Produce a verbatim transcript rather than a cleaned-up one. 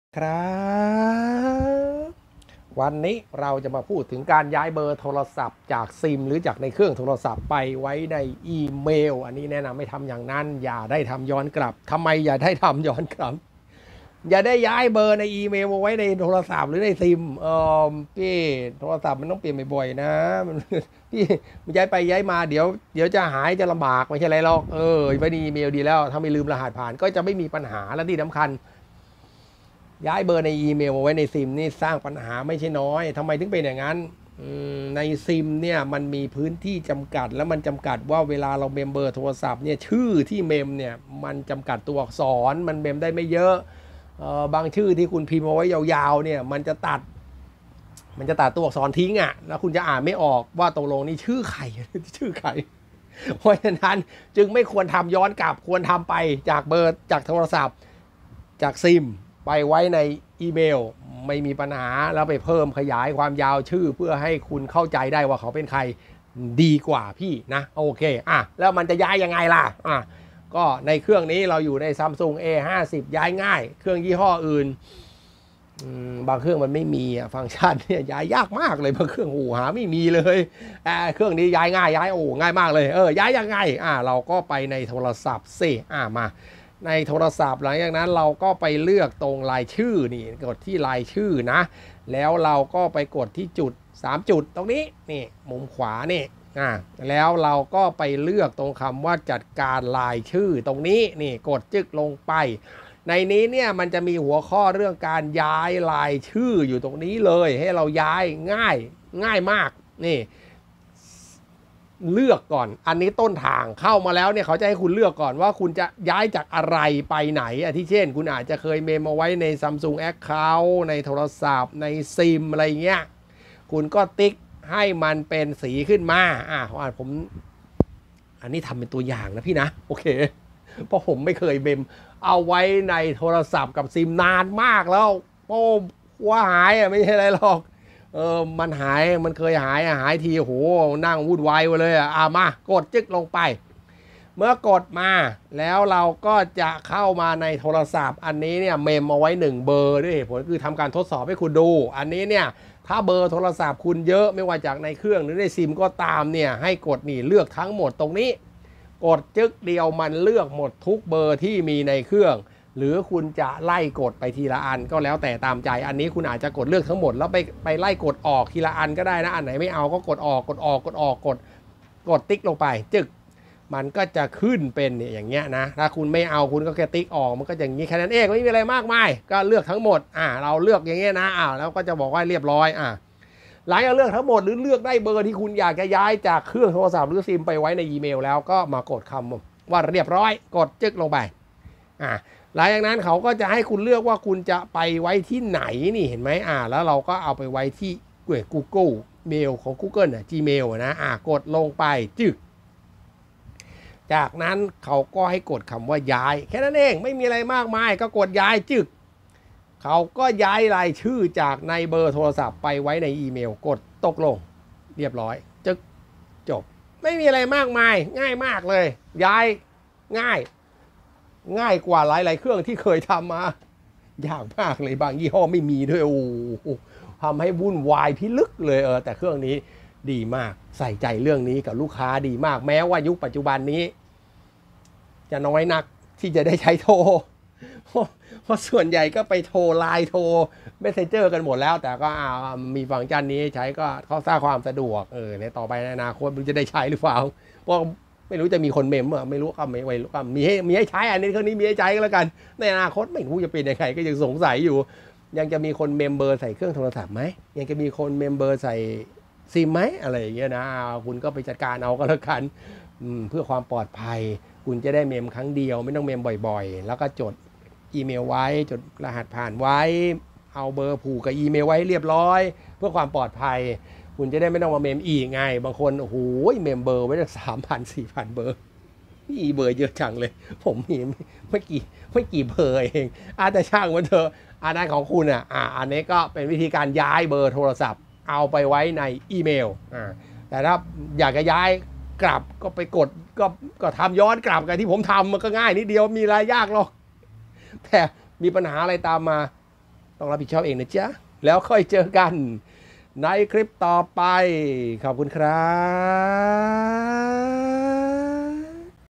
ครับวันนี้เราจะมาพูดถึงการย้ายเบอร์โทรศัพท์จากซิมหรือจากในเครื่องโทรศัพท์ไปไว้ในอีเมลอันนี้แนะนำไม่ทำอย่างนั้นอย่าได้ทำย้อนกลับทำไมอย่าได้ทำย้อนกลับอย่าได้ย้ายเบอร์ในอีเมลมาไว้ในโทรศัพท์หรือในซิมเออพี่โทรศัพท์มันต้องเปลี่ยนบ่อยๆนะมันพี่มันย้ายไปย้ายมาเดี๋ยวเดี๋ยวจะหายจะลำบากไม่ใช่ไรหรอกเออไว้ในอีเมลดีแล้วถ้าไม่ลืมรหัสผ่านก็จะไม่มีปัญหาและที่สำคัญย้ายเบอร์ในอีเมลมาไว้ในซิมนี่สร้างปัญหาไม่ใช่น้อยทำไมถึงเป็นอย่างนั้นในซิมเนี่ยมันมีพื้นที่จำกัดแล้วมันจำกัดว่าเวลาเราเมมเบอร์โทรศัพท์เนี่ยชื่อที่เมมเนี่ยมันจำกัดตัวอักษรมันเมมได้ไม่เยอะบางชื่อที่คุณพิมพ์เอาไว้ยาวๆเนี่ยมันจะตัดมันจะตัดตัวอักษรทิ้งอ่ะแล้วคุณจะอ่านไม่ออกว่าตกลงนี่ชื่อใครชื่อใครเพราะฉะนั้นจึงไม่ควรทำย้อนกลับควรทำไปจากเบอร์จากโทรศัพท์จากซิมไปไว้ในอีเมลไม่มีปัญหาแล้วไปเพิ่มขยายความยาวชื่อเพื่อให้คุณเข้าใจได้ว่าเขาเป็นใครดีกว่าพี่นะโอเคอ่ะแล้วมันจะย้ายยังไงล่ะอ่ะก็ในเครื่องนี้เราอยู่ใน Samsung เอ ห้าสิบ ย้ายง่ายเครื่องยี่ห้ออื่นบางเครื่องมันไม่มีฟังก์ชันเนี่ยย้ายยากมากเลยบางเครื่องโอ้หาไม่มีเลยเครื่องนี้ย้ายง่ายย้ายโอ้ง่ายมากเลยเออย้ายยังไงอ่ะเราก็ไปในโทรศัพท์สิอ่ะมาในโทรศัพท์หลังจากนั้นเราก็ไปเลือกตรงรายชื่อนี่กดที่รายชื่อนะแล้วเราก็ไปกดที่จุดสามจุดตรงนี้นี่มุมขวานี่อ่าแล้วเราก็ไปเลือกตรงคำว่าจัดการรายชื่อตรงนี้นี่กดจึกลงไปในนี้เนี่ยมันจะมีหัวข้อเรื่องการย้ายรายชื่ออยู่ตรงนี้เลยให้เราย้ายง่ายง่ายมากนี่เลือกก่อนอันนี้ต้นทางเข้ามาแล้วเนี่ยเขาจะให้คุณเลือกก่อนว่าคุณจะย้ายจากอะไรไปไหนอ่ะที่เช่นคุณอาจจะเคยเมมเอาไว้ใน Samsung Account ในโทรศัพท์ในซิมอะไรเงี้ยคุณก็ติ๊กให้มันเป็นสีขึ้นมาอ่ะผมอันนี้ทำเป็นตัวอย่างนะพี่นะโอเคเพราะผมไม่เคยเมมเอาไว้ในโทรศัพท์กับซิมนานมากแล้วโอ้ว่าหายอ่ะไม่ใช่อะไรหรอกเออมันหายมันเคยหายอ่ะหายทีโหนั่งวุ่นวายเลยอ่ะอ่ะมากดจึ๊กลงไปเมื่อกดมาแล้วเราก็จะเข้ามาในโทรศัพท์อันนี้เนี่ยเมมเอาไว้หนึ่งเบอร์ด้วยเหตุผลคือทำการทดสอบให้คุณดูอันนี้เนี่ยถ้าเบอร์โทรศัพท์คุณเยอะไม่ว่าจากในเครื่องหรือในซิมก็ตามเนี่ยให้กดนี่เลือกทั้งหมดตรงนี้กดจึ๊กเดียวมันเลือกหมดทุกเบอร์ที่มีในเครื่องหรือคุณจะไล่กดไปทีละอันก็แล้วแต่ตามใจอันนี้คุณอาจจะกดเลือกทั้งหมดแล้วไปไปไล่กดออกทีละอันก็ได้นะอันไหนไม่เอาก็กดออกกดออกกดออกกดกดติ๊กลงไปจึ๊กมันก็จะขึ้นเป็นเนี่ยอย่างเงี้ยนะถ้าคุณไม่เอาคุณก็แค่ติ๊กออกมันก็อย่างนี้แค่นั้นเองไม่มีอะไรมากมายก็เลือกทั้งหมดอ่าเราเลือกอย่างเงี้ยนะอ่าแล้วก็จะบอกว่าเรียบร้อยอ่าหลังจากเลือกทั้งหมดหรือเลือกได้เบอร์ที่คุณอยากจะย้ายจากเครื่องโทรศัพท์หรือซิมไปไว้ในอีเมลแล้วก็มากดคำว่าเรียบร้อยกดจึ๊กลงไปอ่าหลังจากนั้นเขาก็จะให้คุณเลือกว่าคุณจะไปไว้ที่ไหนนี่เห็นไหมอ่าแล้วเราก็เอาไปไว้ที่ Google เมลของ Google น่ะ Gmail นะอ่ากดลงไปจึ๊กจากนั้นเขาก็ให้กดคำว่าย้ายแค่นั้นเองไม่มีอะไรมากมายก็กดย้ายจึ๊กเขาก็ย้ายรายชื่อจากในเบอร์โทรศัพท์ไปไว้ในอีเมลกดตกลงเรียบร้อยจึ๊กจบไม่มีอะไรมากมายง่ายมากเลยย้ายง่ายง่ายกว่าหลายๆเครื่องที่เคยทำมายากมากเลยบางยี่ห้อไม่มีด้วยโอ้ทำให้วุ่นวายพิลึกเลยเออแต่เครื่องนี้ดีมากใส่ใจเรื่องนี้กับลูกค้าดีมากแม้ว่ายุคปัจจุบันนี้จะน้อยนักที่จะได้ใช้โทรเพราะส่วนใหญ่ก็ไปโทรไลน์โทรเมสเซนเจอร์กันหมดแล้วแต่ก็มีฟังก์ชันนี้ใช้ก็เขาสร้างความสะดวกเออในต่อไปในอนาคตมันจะได้ใช้หรือเปล่าเพราะไม่รู้จะมีคนเมมอ่ะไม่รู้ก็ไม่รู้ก็มีให้มีให้ใช้อันนี้เครื่องนี้มีให้ใช้ก็แล้วกันในอนาคตไม่รู้จะเป็นยังไงก็ยังสงสัยอยู่ยังจะมีคนเมมเบอร์ใส่เครื่องโทรศัพท์ไหมยังจะมีคนเมมเบอร์ใส่ซิมไหมอะไรอย่างเงี้ยนะคุณก็ไปจัดการเอาก็แล้วกันเพื่อความปลอดภัยคุณจะได้เมมครั้งเดียวไม่ต้องเมมบ่อยๆแล้วก็จดอีเมลไว้จดรหัสผ่านไว้เอาเบอร์ผูกกับอีเมลไว้เรียบร้อยเพื่อความปลอดภัยคุณจะได้ไม่ต้องมาเมมอีกไงบางคนโอ้โหเมมเบอร์ไว้ตั้งสามพันสี่พันเบอร์นี่เบอร์เยอะจังเลยผมมีไม่กี่ไม่กี่เบอร์เองอาจจะช่างมันเถอะอันนั้นของคุณอ่ะอ่าอันนี้ก็เป็นวิธีการย้ายเบอร์โทรศัพท์เอาไปไว้ในอีเมลอ่าแต่ถ้าอยากจะย้ายกลับก็ไปกดก็ก็ทำย้อนกลับกันที่ผมทำมันก็ง่ายนิดเดียวมีอะไรยากหรอกแต่มีปัญหาอะไรตามมาต้องรับผิดชอบเองนะจ๊ะแล้วค่อยเจอกันในคลิปต่อไปขอบคุณครับ